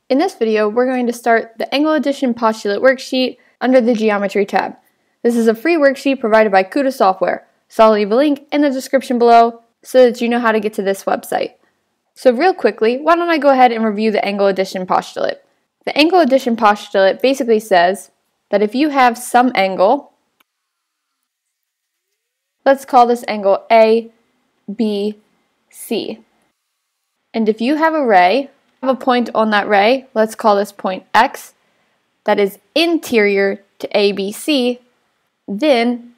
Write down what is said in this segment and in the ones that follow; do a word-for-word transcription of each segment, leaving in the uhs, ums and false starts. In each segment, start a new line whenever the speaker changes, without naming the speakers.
In this video, we're going to start the angle addition postulate worksheet under the Geometry tab. This is a free worksheet provided by KutaSoftware, so I'll leave a link in the description below so that you know how to get to this website. So real quickly, why don't I go ahead and review the angle addition postulate. The angle addition postulate basically says that if you have some angle, let's call this angle A, B, C. And if you have a ray, have a point on that ray, let's call this point X, that is interior to A B C, then,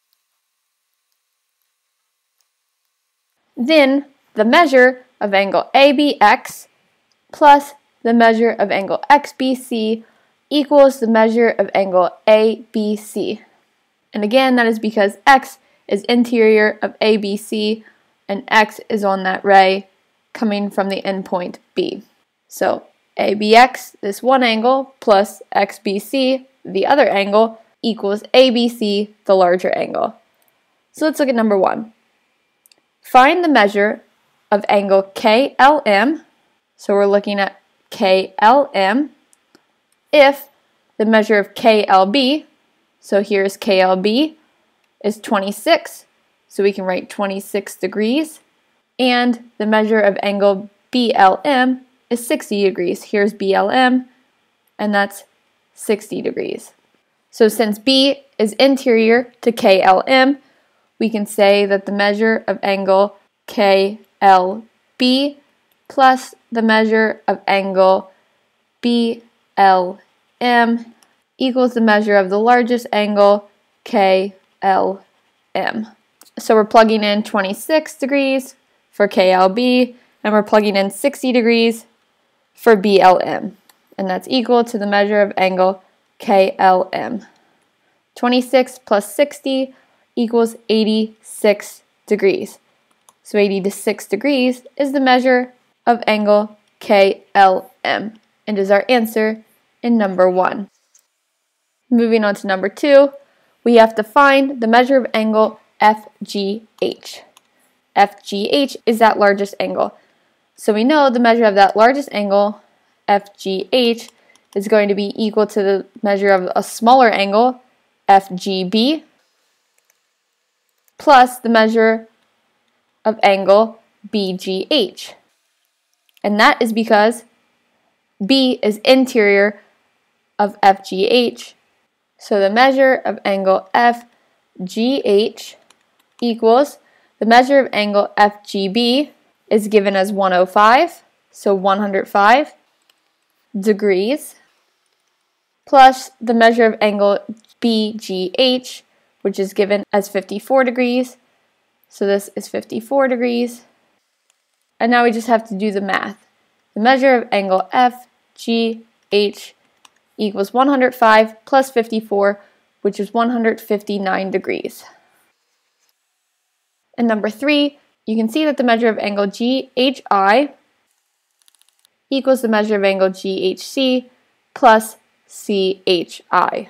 then the measure of angle A B X plus the measure of angle X B C equals the measure of angle A B C. And again, that is because X is interior of A B C and X is on that ray coming from the endpoint B. So A B X, this one angle, plus X B C, the other angle, equals A B C, the larger angle. So let's look at number one. Find the measure of angle K L M, so we're looking at K L M, if the measure of K L B, so here's K L B, is twenty-six, so we can write twenty-six degrees, and the measure of angle B L M is sixty degrees. Here's B L M, and that's sixty degrees. So since B is interior to K L M, we can say that the measure of angle K L B plus the measure of angle B L M equals the measure of the largest angle K L M. So we're plugging in twenty-six degrees for K L B, and we're plugging in sixty degrees for B L M, and that's equal to the measure of angle K L M. twenty-six plus sixty equals eighty-six degrees. So eighty-six degrees is the measure of angle K L M, and is our answer in number one. Moving on to number two, we have to find the measure of angle F G H. F G H is that largest angle. So we know the measure of that largest angle, F G H, is going to be equal to the measure of a smaller angle, F G B, plus the measure of angle B G H. And that is because B is interior of F G H. So the measure of angle F G H equals the measure of angle F G B is given as one hundred five, so one hundred five degrees, plus the measure of angle B G H, which is given as fifty-four degrees, so this is fifty-four degrees. And now we just have to do the math. The measure of angle F G H equals one hundred five plus fifty-four, which is one hundred fifty-nine degrees. And number three, you can see that the measure of angle G H I equals the measure of angle G H C plus C H I.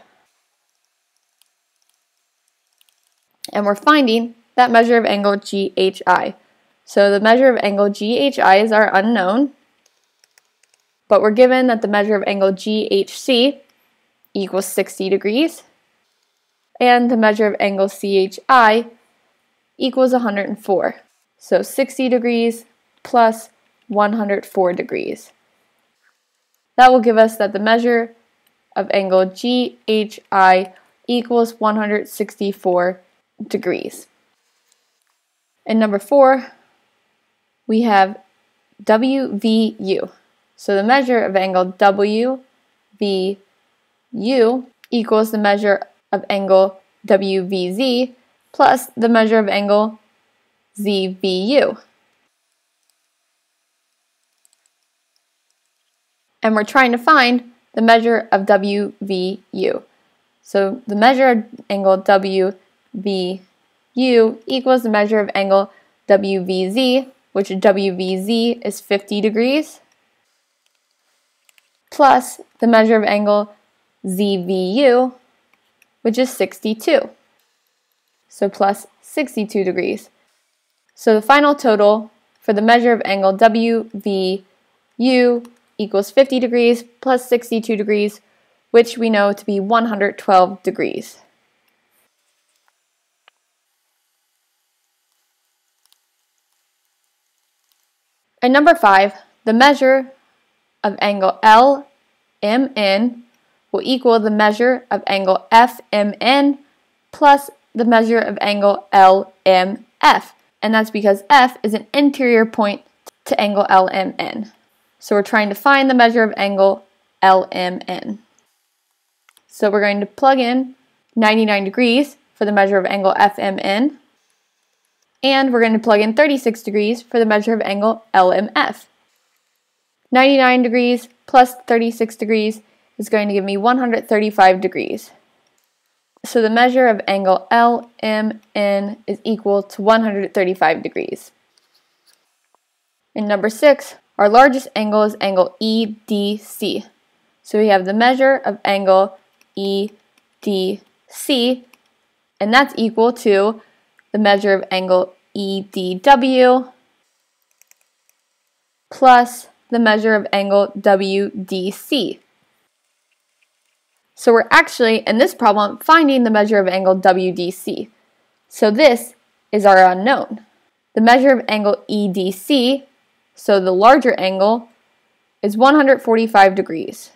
And we're finding that measure of angle G H I. So the measure of angle G H I is our unknown, but we're given that the measure of angle G H C equals sixty degrees, and the measure of angle C H I equals one hundred four. So sixty degrees plus one hundred four degrees. That will give us that the measure of angle G H I equals one hundred sixty-four degrees. And number four, we have W V U. So the measure of angle W V U equals the measure of angle W V Z plus the measure of angle Z V U. And we're trying to find the measure of W V U. So the measure of angle W V U equals the measure of angle W V Z, which W V Z is fifty degrees, plus the measure of angle Z V U, which is sixty-two. So plus sixty-two degrees. So the final total for the measure of angle W V U equals fifty degrees plus sixty-two degrees, which we know to be one hundred twelve degrees. And number five, the measure of angle L M N will equal the measure of angle F M N plus the measure of angle L M F. And that's because F is an interior point to angle L M N. So we're trying to find the measure of angle L M N. So we're going to plug in ninety-nine degrees for the measure of angle F M N. And we're going to plug in thirty-six degrees for the measure of angle L M F. ninety-nine degrees plus thirty-six degrees is going to give me one hundred thirty-five degrees. So the measure of angle L M N is equal to one hundred thirty-five degrees. In number six, our largest angle is angle E D C. So we have the measure of angle E D C, and that's equal to the measure of angle E D W plus the measure of angle W D C. So we're actually, in this problem, finding the measure of angle W D C. So this is our unknown. The measure of angle E D C, so the larger angle, is one hundred forty-five degrees.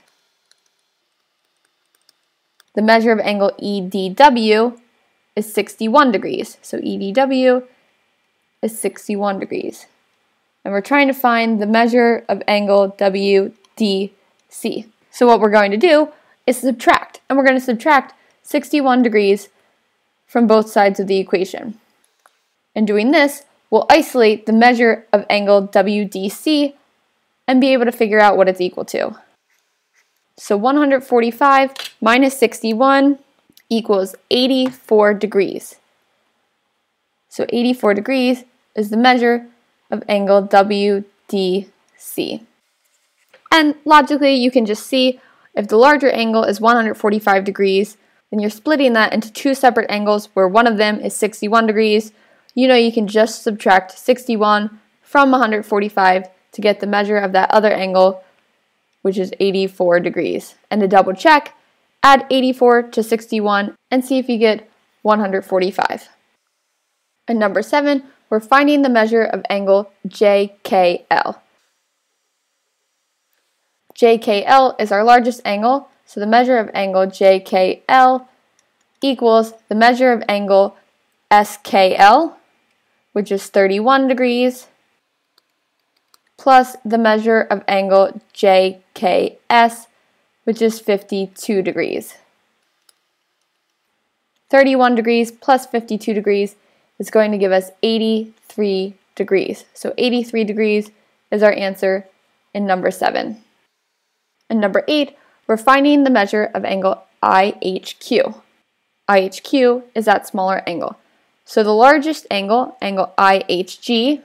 The measure of angle E D W is sixty-one degrees. So E D W is sixty-one degrees. And we're trying to find the measure of angle W D C. So what we're going to do is subtract. And we're going to subtract sixty-one degrees from both sides of the equation. In doing this, we'll isolate the measure of angle W D C and be able to figure out what it's equal to. So one hundred forty-five minus sixty-one equals eighty-four degrees. So eighty-four degrees is the measure of angle W D C. And logically, you can just see if the larger angle is one hundred forty-five degrees, then you're splitting that into two separate angles where one of them is sixty-one degrees. You know you can just subtract sixty-one from one hundred forty-five to get the measure of that other angle, which is eighty-four degrees. And to double check, add eighty-four to sixty-one and see if you get one hundred forty-five. And number seven, we're finding the measure of angle J K L. J K L is our largest angle, so the measure of angle J K L equals the measure of angle S K L, which is thirty-one degrees, plus the measure of angle J K S, which is fifty-two degrees. thirty-one degrees plus fifty-two degrees is going to give us eighty-three degrees. So eighty-three degrees is our answer in number seven. And number eight, we're finding the measure of angle I H Q. I H Q is that smaller angle. So the largest angle, angle I H G,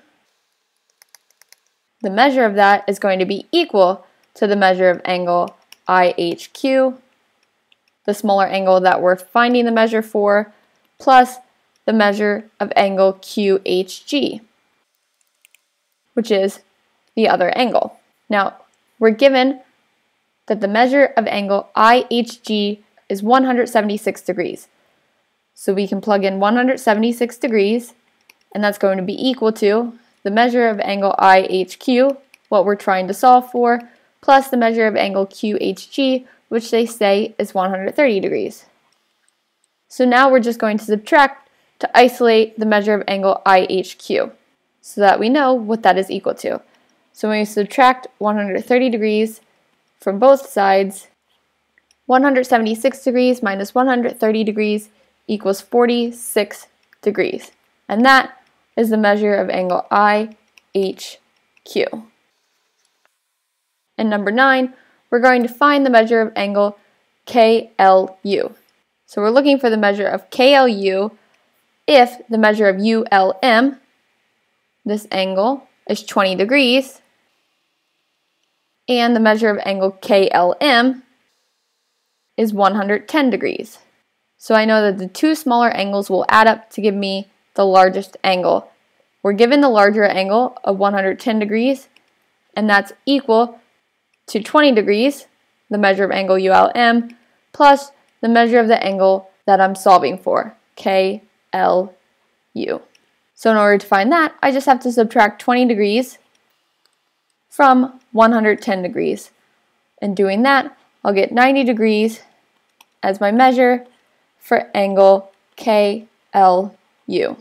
the measure of that is going to be equal to the measure of angle I H Q, the smaller angle that we're finding the measure for, plus the measure of angle Q H G, which is the other angle. Now, we're given that the measure of angle I H G is one hundred seventy-six degrees. So we can plug in one hundred seventy-six degrees, and that's going to be equal to the measure of angle I H Q, what we're trying to solve for, plus the measure of angle Q H G, which they say is one hundred thirty degrees. So now we're just going to subtract to isolate the measure of angle I H Q, so that we know what that is equal to. So when we subtract one hundred thirty degrees from both sides, one hundred seventy-six degrees minus one hundred thirty degrees equals forty-six degrees. And that is the measure of angle I H Q. And number nine, we're going to find the measure of angle K L U. So we're looking for the measure of K L U if the measure of U L M, this angle, is twenty degrees, and the measure of angle K L M is one hundred ten degrees. So I know that the two smaller angles will add up to give me the largest angle. We're given the larger angle of one hundred ten degrees, and that's equal to twenty degrees, the measure of angle U L M, plus the measure of the angle that I'm solving for, K L U. So in order to find that, I just have to subtract twenty degrees from one hundred ten degrees. In doing that, I'll get ninety degrees as my measure for angle K L U.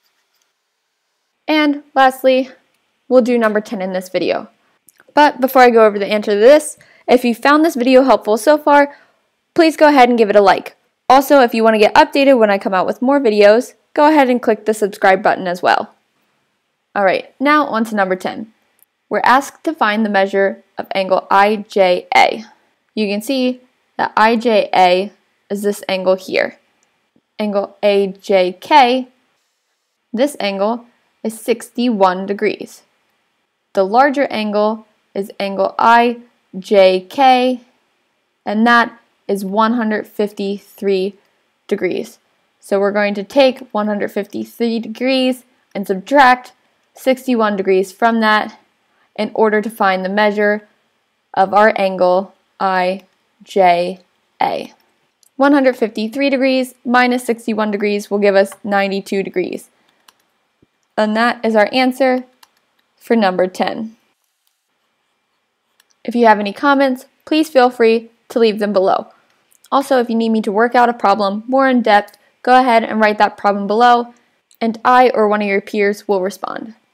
And lastly, we'll do number ten in this video. But before I go over the answer to this, if you found this video helpful so far, please go ahead and give it a like. Also, if you want to get updated when I come out with more videos, go ahead and click the subscribe button as well. Alright, now on to number ten. We're asked to find the measure of angle I J A. You can see that I J A is this angle here. Angle A J K, this angle is sixty-one degrees. The larger angle is angle I J K, and that is one hundred fifty-three degrees. So we're going to take one hundred fifty-three degrees and subtract sixty-one degrees from that in order to find the measure of our angle I J A. one hundred fifty-three degrees minus sixty-one degrees will give us ninety-two degrees. And that is our answer for number ten. If you have any comments, please feel free to leave them below. Also, if you need me to work out a problem more in depth, go ahead and write that problem below, and I or one of your peers will respond.